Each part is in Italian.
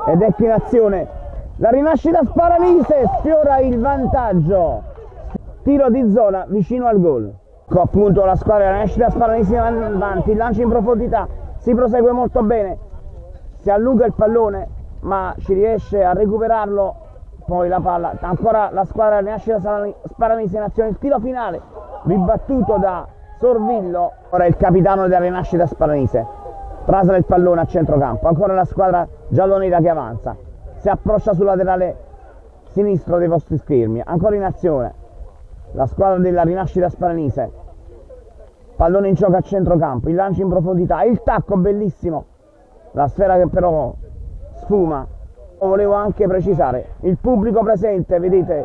ed ecco in azione la rinascita Sparanise, sfiora il vantaggio, tiro di zona vicino al gol. Ecco appunto la squadra della rinascita Sparanise avanti, lancio in profondità, si prosegue molto bene, si allunga il pallone ma ci riesce a recuperarlo, poi la palla, ancora la squadra della rinascita Sparanise in azione, il tiro finale ribattuto da Sorvillo, ora il capitano della rinascita Sparanise trasla il pallone a centrocampo, ancora la squadra giallonera che avanza, si approccia sul laterale sinistro dei vostri schermi, ancora in azione la squadra della rinascita Sparanise, pallone in gioco a centrocampo, il lancio in profondità, il tacco bellissimo, la sfera che però sfuma. Volevo anche precisare, il pubblico presente, vedete,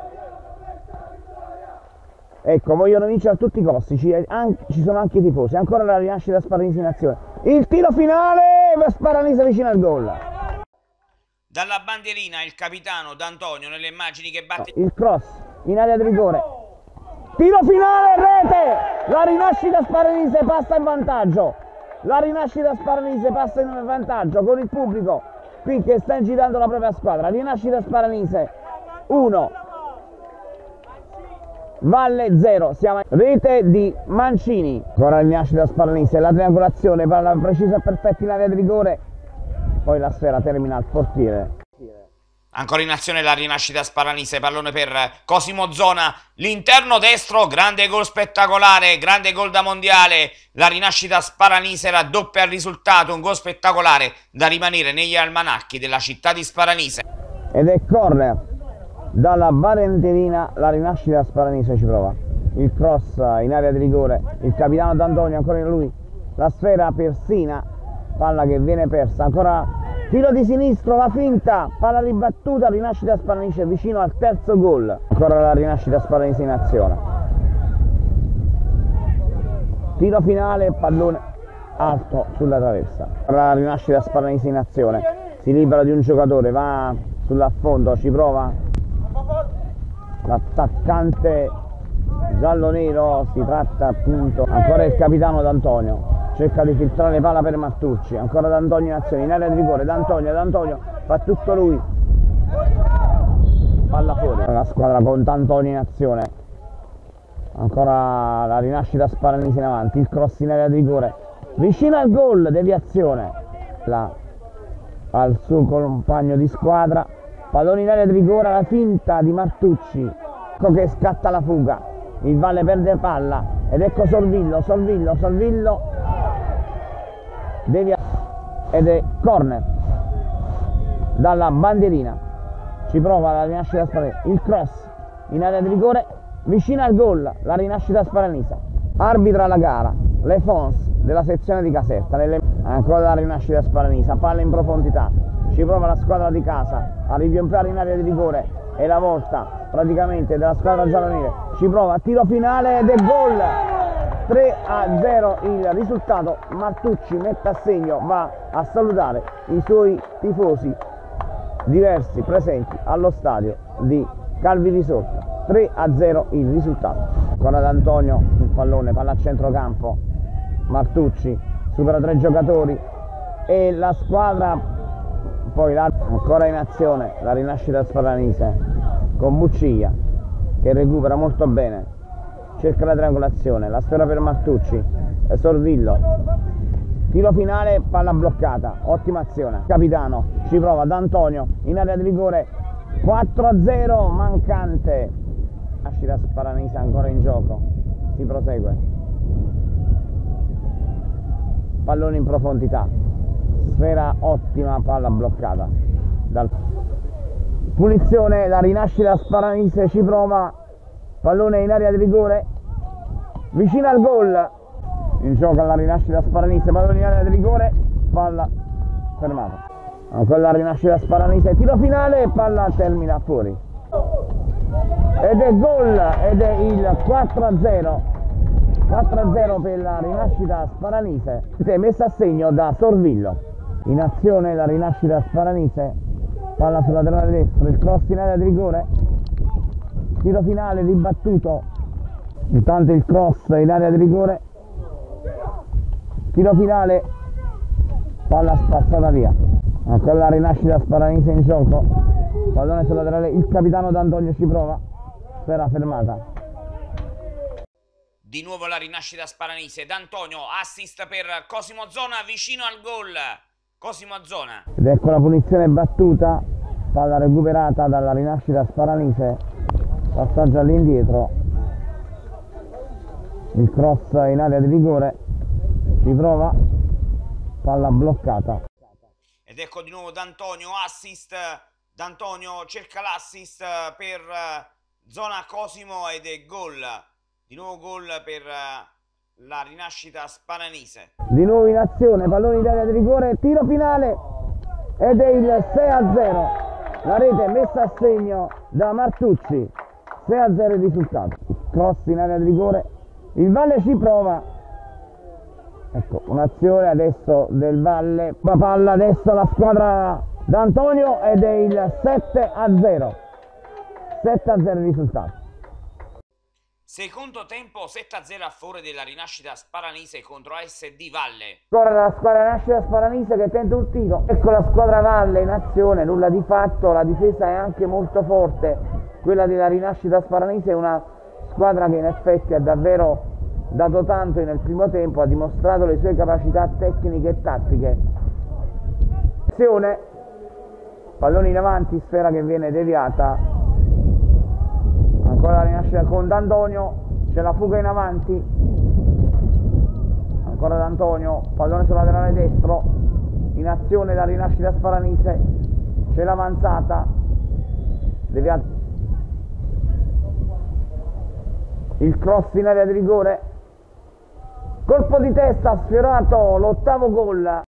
ecco, vogliono vincere a tutti i costi, ci sono anche i tifosi, ancora la rinascita Sparanise in azione, il tiro finale, Sparanise vicino al gol. Dalla bandierina il capitano D'Antonio nelle immagini che batte il cross in area di rigore, tiro finale, rete, la rinascita Sparanise passa in vantaggio, la rinascita Sparanise passa in vantaggio con il pubblico qui che sta girando la propria squadra. Rinascita Sparanise 1, Valle 0, siamo a rete di Mancini, ancora la rinascita Sparanise, la triangolazione, palla precisa e perfetta in area di rigore, poi la sfera termina al portiere. Ancora in azione la rinascita Sparanise, pallone per Cosimo Zona, l'interno destro, grande gol spettacolare, grande gol da mondiale, la rinascita Sparanise raddoppia il risultato, un gol spettacolare da rimanere negli almanacchi della città di Sparanise. Ed è corner dalla bandierina, la rinascita Sparanise ci prova, il cross in area di rigore, il capitano D'Antonio, ancora in lui, la sfera persina, palla che viene persa, ancora tiro di sinistro, la finta, palla ribattuta, rinascita Sparanise vicino al terzo gol, ancora la rinascita Sparanise in azione, tiro finale, pallone alto sulla traversa, la rinascita Sparanise in azione, si libera di un giocatore, va sull'affondo, ci prova l'attaccante giallo-nero, si tratta appunto, ancora il capitano D'Antonio, cerca di filtrare palla per Martucci, ancora D'Antonio in azione, in area di rigore, D'Antonio fa tutto lui, palla fuori, la squadra con D'Antonio in azione, ancora la rinascita Sparanise in avanti, il cross in area di rigore, vicino al gol, deviazione, al suo compagno di squadra, pallone in area di rigore, la finta di Martucci, ecco che scatta la fuga, il Valle perde palla, ed ecco Sorvillo, ed è corner dalla bandierina, ci prova la rinascita Sparanise, il cross in area di rigore vicino al gol, la rinascita Sparanise, arbitra la gara Le Fons della sezione di Caserta, ancora la rinascita Sparanise, palla in profondità, ci prova la squadra di casa a ripiompiare in area di rigore, è la volta praticamente della squadra giallonera, ci prova, tiro finale ed è gol, 3-0 il risultato, Martucci mette a segno, va a salutare i suoi tifosi diversi presenti allo stadio di Calvi Risorta, 3-0 il risultato. Ancora D'Antonio sul pallone, palla a centrocampo, Martucci supera 3 giocatori e la squadra poi ancora in azione la rinascita Sparanise con Buccia che recupera molto bene, cerca la triangolazione, la sfera per Martucci, Sorvillo, tiro finale, palla bloccata, ottima azione, capitano, ci prova D'Antonio in area di rigore, 4-0 mancante, rinascita Sparanise ancora in gioco, si prosegue, pallone in profondità, sfera ottima, palla bloccata, punizione, la rinascita Sparanise ci prova, pallone in area di rigore, vicino al gol, in gioco alla rinascita Sparanise, pallone in area di rigore, palla fermata, ancora la rinascita Sparanise, tiro finale, palla termina fuori, ed è gol, ed è il 4-0, 4-0 per la rinascita Sparanise, messa a segno da Sorvillo, in azione la rinascita Sparanise, palla sulla laterale destra, il cross in area di rigore, tiro finale ribattuto, intanto il cross in area di rigore, tiro finale, palla spazzata via, Ancora la rinascita Sparanise in gioco, pallone sul laterale, il capitano D'Antonio ci prova, sfera fermata. Di nuovo la rinascita Sparanise, D'Antonio, assist per Cosimo Zona, vicino al gol, Cosimo Zona. Ed ecco la punizione battuta, palla recuperata dalla rinascita Sparanise, passaggio all'indietro, il cross in area di rigore, ci prova, palla bloccata. Ed ecco di nuovo D'Antonio, assist, D'Antonio cerca l'assist per Zona Cosimo ed è gol. Di nuovo gol per la rinascita Sparanise. Di nuovo in azione, pallone in area di rigore, tiro finale ed è il 6-0. La rete messa a segno da Martucci, 6-0 il risultato. Cross in area di rigore, il Valle ci prova. Ecco, un'azione adesso del Valle, la palla adesso la squadra D'Antonio ed è il 7-0. 7-0 il risultato. Secondo tempo 7-0 a favore della rinascita Sparanise contro ASD Valle. Ancora la squadra rinascita Sparanise che tenta un tiro. Ecco la squadra Valle in azione, nulla di fatto, la difesa è anche molto forte. Quella della rinascita Sparanise è una squadra che in effetti ha davvero dato tanto nel primo tempo, ha dimostrato le sue capacità tecniche e tattiche. Azione, pallone in avanti, sfera che viene deviata. Ancora la rinascita con D'Antonio, c'è la fuga in avanti, ancora D'Antonio, pallone sul laterale destro, in azione la rinascita Sparanise, c'è l'avanzata, deviata, il cross in area di rigore, colpo di testa sfiorato, l'ottavo gol.